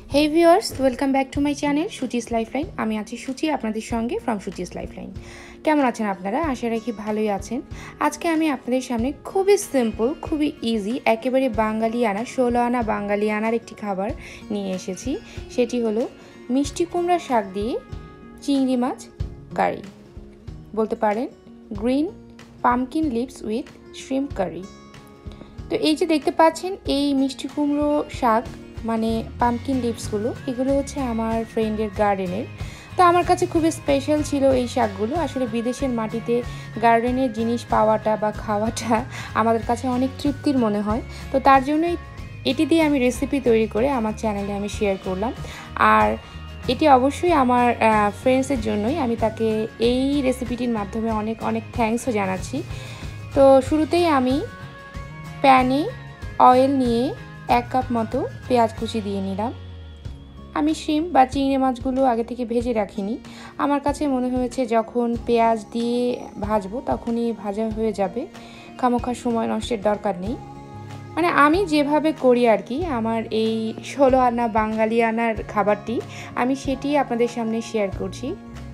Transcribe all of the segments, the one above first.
Hey viewers, welcome back to my channel Shuchi's Lifeline. আমি আছি সুচি আপনাদের সঙ্গে from Shuchi's Lifeline. কেমন আছেন আপনারা? আশা রাখি ভালোই আছেন। আজকে আমি আপনাদের সামনে খুবই সিম্পল, খুবই ইজি, একেবারে বাঙালিয়ানা 16 আনা বাঙালিয়ানার একটি খাবার নিয়ে এসেছি। সেটি হলো মিষ্টি কুমড়া শাক দিয়ে চিংড়ি মাছ কারি। বলতে পারেন green pumpkin leaves with shrimp curry. তো এই যে দেখতে পাচ্ছেন এই মিষ্টি কুমড়ো শাক মানে পামকিন লিভসগুলো, এগুলো হচ্ছে আমার ফ্রেন্ডের গার্ডেনের। তো আমার কাছে খুবই স্পেশাল ছিল এই শাকগুলো। আসলে বিদেশের মাটিতে গার্ডেনের জিনিস পাওয়াটা বা খাওয়াটা আমাদের কাছে অনেক তৃপ্তির মনে হয়। তো তার জন্যই এটি দিয়ে আমি রেসিপি তৈরি করে আমার চ্যানেলে আমি শেয়ার করলাম। আর এটি অবশ্যই আমার ফ্রেন্ডসের জন্যই, আমি তাকে এই রেসিপিটির মাধ্যমে অনেক অনেক থ্যাঙ্কসও জানাচ্ছি। তো শুরুতেই আমি প্যানে অয়েল নিয়ে 1 কাপ মতো পেঁয়াজ কুচি দিয়ে নিলাম। আমি শ্রিম্প বা চিংড়ি মাছগুলো আগে থেকে ভেজে রাখিনি। আমার কাছে মনে হয়েছে যখন পেঁয়াজ দিয়ে ভাজবো তখনই ভাজা হয়ে যাবে, খামোখা সময় নষ্টের দরকার নেই। মানে আমি যেভাবে করি আর কি, আমার এই 16 আনা বাঙালিয়ানার খাবারটি আমি সেটি আপনাদের সামনে শেয়ার করছি।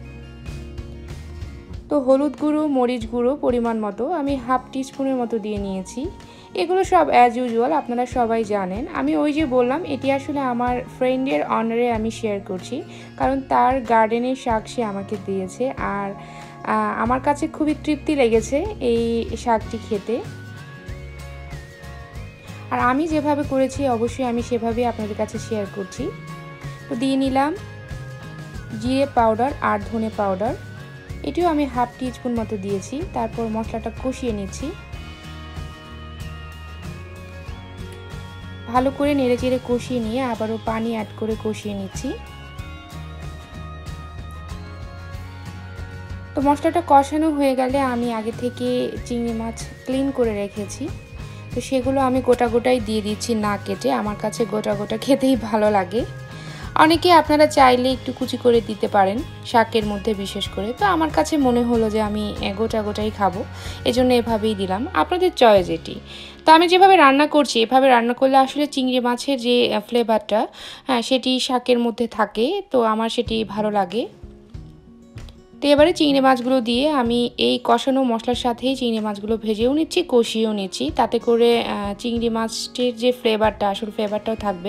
তো হলুদ গুঁড়ো, মরিচ গুঁড়ো পরিমাণ মতো আমি হাফ টিস্পুনের মতো দিয়ে নিয়েছি। এগুলো সব অ্যাজ ইউজুয়াল আপনারা সবাই জানেন। আমি ওই যে বললাম এটি আসলে আমার ফ্রেন্ডের অনারে আমি শেয়ার করছি, কারণ তার গার্ডেনের শাক সে আমাকে দিয়েছে। আর আমার কাছে খুবই তৃপ্তি লেগেছে এই শাকটি খেতে। আর আমি যেভাবে করেছি অবশ্যই আমি সেভাবেই আপনাদের কাছে শেয়ার করছি। তো দিয়ে নিলাম জিরে পাউডার আর ধনে পাউডার, এটিও আমি হাফ টিস্পুন মতো দিয়েছি। তারপর মশলাটা কষিয়ে নিচ্ছি, ভালো করে নেড়েচেড়ে কষিয়ে নিয়ে আবারও পানি অ্যাড করে কষিয়ে নিচ্ছি। তো মশলাটা কষানো হয়ে গেলে আমি আগে থেকে চিংড়ি মাছ ক্লিন করে রেখেছি, তো সেগুলো আমি গোটা গোটাই দিয়ে দিচ্ছি, না কেটে। আমার কাছে গোটা গোটা খেতেই ভালো লাগে। অনেকে আপনারা চাইলে একটু কুচি করে দিতে পারেন শাকের মধ্যে বিশেষ করে। তো আমার কাছে মনে হলো যে আমি গোটা গোটাই খাবো, এজন্য এভাবেই দিলাম। আপনাদের চয়েস এটি। তো আমি যেভাবে রান্না করছি এভাবে রান্না করলে আসলে চিংড়ি মাছের যে ফ্লেভারটা সেটি শাকের মধ্যে থাকে, তো আমার সেটি ভালো লাগে। তো এবারে চিংড়ি মাছগুলো দিয়ে আমি এই কষানো মশলার সাথেই চিংড়ি মাছগুলো ভেজেও নিচ্ছি, কষিয়েও নিচ্ছি, তাতে করে চিংড়ি মাছের যে ফ্লেভারটা আসল ফ্লেভারটাও থাকবে।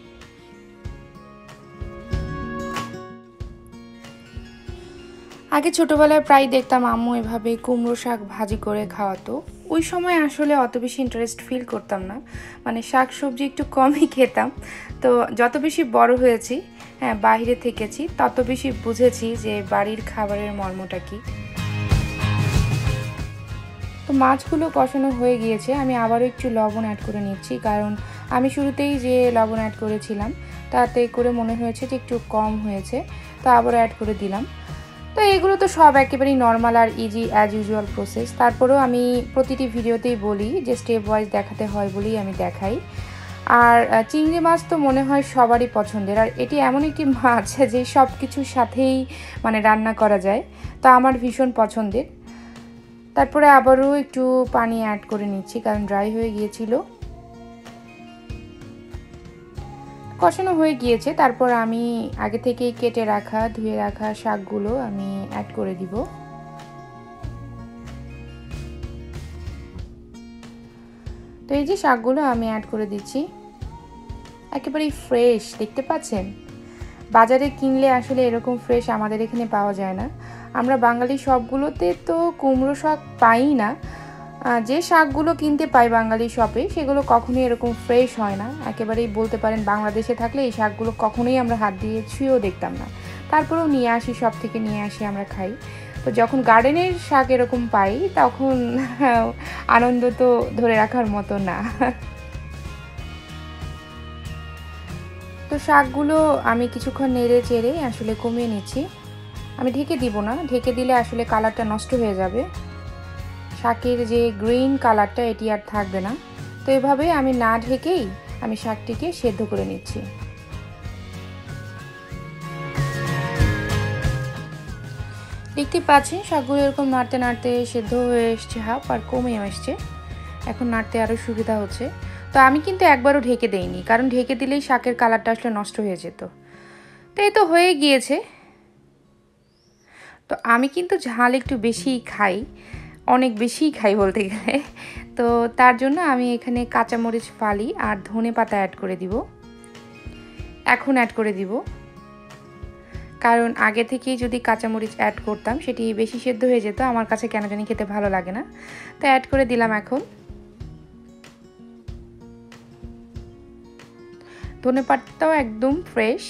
আগে ছোটোবেলায় প্রায় দেখতাম আম্মু এভাবে কুমড়ো শাক ভাজি করে খাওয়াতো। ওই সময় আসলে অত বেশি ইন্টারেস্ট ফিল করতাম না, মানে শাক সবজি একটু কমই খেতাম। তো যত বেশি বড় হয়েছি, বাইরে থেকেছি, তত বেশি বুঝেছি যে বাড়ির খাবারের মর্মটা কী। তো মাছগুলো কষানো হয়ে গিয়েছে, আমি আবারও একটু লবণ অ্যাড করে নিচ্ছি, কারণ আমি শুরুতেই যে লবণ অ্যাড করেছিলাম তাতে করে মনে হয়েছে যে একটু কম হয়েছে, তো আবারও অ্যাড করে দিলাম। তো এগুলো তো সব একেবারেই নর্মাল আর ইজি অ্যাজ ইউজুয়াল প্রসেস। তারপরেও আমি প্রতিটি ভিডিওতেই বলি যে স্টেপ ওয়াইজ দেখাতে হয় বলেই আমি দেখাই। আর চিংড়ি মাছ তো মনে হয় সবারই পছন্দের, আর এটি এমন একটি মাছ যে সব কিছুর সাথেই মানে রান্না করা যায়, তো আমার ভীষণ পছন্দের। তারপরে আবারও একটু পানি অ্যাড করে নিচ্ছি, কারণ ড্রাই হয়ে গিয়েছিল। কষানো হয়ে গিয়েছে, তারপর আমি আগে থেকেই কেটে রাখা ধুয়ে রাখা শাকগুলো আমি অ্যাড করে দিব। তো এই যে শাকগুলো আমি অ্যাড করে দিচ্ছি, একেবারেই ফ্রেশ দেখতে পাচ্ছেন। বাজারে কিনলে আসলে এরকম ফ্রেশ আমাদের এখানে পাওয়া যায় না। আমরা বাঙালি সবগুলোতে তো কুমড়ো শাক পাই না, যে শাকগুলো কিনতে পাই বাঙালি শপে সেগুলো কখনোই এরকম ফ্রেশ হয় না। একেবারেই বলতে পারেন বাংলাদেশে থাকলে এই শাকগুলো কখনোই আমরা হাত দিয়ে ছুঁয়েও দেখতাম না। তারপরেও নিয়ে আসি, সব থেকে নিয়ে আসি, আমরা খাই। তো যখন গার্ডেনের শাক এরকম পাই তখন আনন্দ তো ধরে রাখার মতো না। তো শাকগুলো আমি কিছুক্ষণ নেড়ে চেড়ে আসলে কমিয়ে নিচ্ছি। আমি ঢেকে দিব না, ঢেকে দিলে আসলে কালারটা নষ্ট হয়ে যাবে, শাকের যে গ্রিন কালারটা এটি আর থাকবে না। তো এভাবে আমি না ঢেকেই আমি শাকটিকে সেদ্ধ করে নিচ্ছি। দেখতে পাচ্ছেন শাকগুলো এরকম নাড়তে নাড়তে সেদ্ধ হয়ে এসছে, হাফ আর কমে এসছে। এখন নাড়তে আরও সুবিধা হচ্ছে। তো আমি কিন্তু একবারও ঢেকে দেইনি, কারণ ঢেকে দিলেই শাকের কালারটা আসলে নষ্ট হয়ে যেত। তো এই তো হয়ে গিয়েছে। তো আমি কিন্তু ঝাল একটু বেশিই খাই, অনেক বেশিই খাই বলতে গেলে। তো তার জন্য আমি এখানে কাঁচামরিচ ফালি আর ধনে পাতা অ্যাড করে দিব। এখন অ্যাড করে দিব, কারণ আগে থেকেই যদি কাঁচামরিচ অ্যাড করতাম সেটি বেশি সেদ্ধ হয়ে যেত, আমার কাছে কেন জানি খেতে ভালো লাগে না। তো অ্যাড করে দিলাম এখন। ধনেপাতাটাও একদম ফ্রেশ।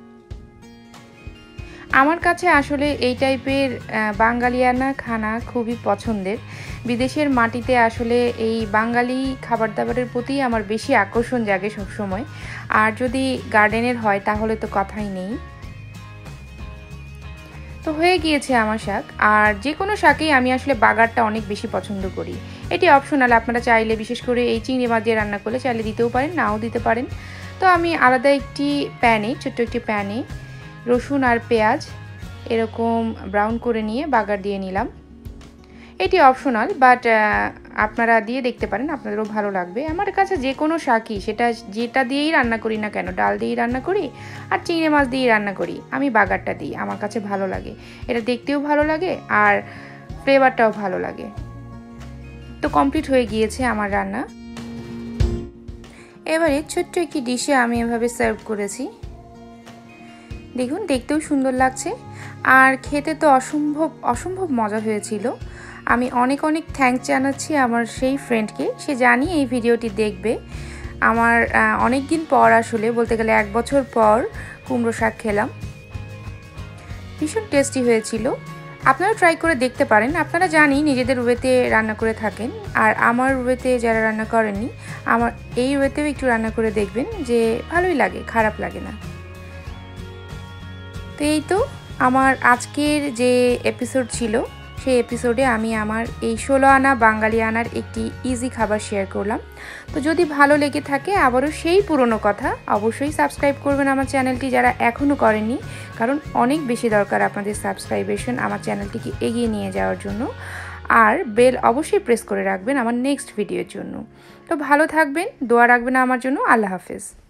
আমার কাছে আসলে এই টাইপের বাঙালিয়ানা খানা খুবই পছন্দের। বিদেশের মাটিতে আসলে এই বাঙালি খাবার দাবারের প্রতি আমার বেশি আকর্ষণ জাগে সবসময়। আর যদি গার্ডেনের হয় তাহলে তো কথাই নেই। তো হয়ে গিয়েছে আমার শাক। আর যে কোনো শাকেই আমি আসলে বাগারটা অনেক বেশি পছন্দ করি। এটি অপশনাল, আপনারা চাইলে বিশেষ করে এই চিংড়ি মাছ দিয়ে রান্না করলে চাইলে দিতেও পারেন, নাও দিতে পারেন। তো আমি আলাদা একটি প্যানে, ছোট্ট একটি প্যানে রসুন আর পেঁয়াজ এরকম ব্রাউন করে নিয়ে বাগার দিয়ে নিলাম। এটি অপশনাল, বাট আপনারা দিয়ে দেখতে পারেন, আপনাদেরও ভালো লাগবে। আমার কাছে যে কোনো শাকই, সেটা যেটা দিয়েই রান্না করি না কেন, ডাল দিয়েই রান্না করি আর চিংড়ি মাছ দিয়েই রান্না করি, আমি বাগারটা দিই, আমার কাছে ভালো লাগে। এটা দেখতেও ভালো লাগে আর ফ্লেভারটাও ভালো লাগে। তো কমপ্লিট হয়ে গিয়েছে আমার রান্না। এবারে ছোট্ট একটি ডিশে আমি এভাবে সার্ভ করেছি। দেখুন, দেখতেও সুন্দর লাগছে আর খেতে তো অসম্ভব মজা হয়েছিল। আমি অনেক থ্যাঙ্কস জানাচ্ছি আমার সেই ফ্রেন্ডকে, সে জানি এই ভিডিওটি দেখবে। আমার অনেক দিন পর, আসলে বলতে গেলে 1 বছর পর কুমড়ো শাক খেলাম, ভীষণ টেস্টি হয়েছিল। আপনারা ট্রাই করে দেখতে পারেন। আপনারা জানি নিজেদের ওয়েতে রান্না করে থাকেন, আর আমার ওয়েতে যারা রান্না করেননি, আমার এই ওয়েতেও একটু রান্না করে দেখবেন, যে ভালোই লাগে, খারাপ লাগে না। তো এই তো আমার আজকের যে এপিসোড ছিল, সেই এপিসোডে আমি আমার এই 16 আনা বাঙালি আনার একটি ইজি খাবার শেয়ার করলাম। তো যদি ভালো লেগে থাকে, আবারও সেই পুরনো কথা, অবশ্যই সাবস্ক্রাইব করবেন আমার চ্যানেলটি যারা এখনও করেননি, কারণ অনেক বেশি দরকার আপনাদের সাবস্ক্রাইবেশন আমার চ্যানেলটিকে এগিয়ে নিয়ে যাওয়ার জন্য। আর বেল অবশ্যই প্রেস করে রাখবেন আমার নেক্সট ভিডিওর জন্য। তো ভালো থাকবেন, দোয়া রাখবেন আমার জন্য। আল্লাহ হাফেজ।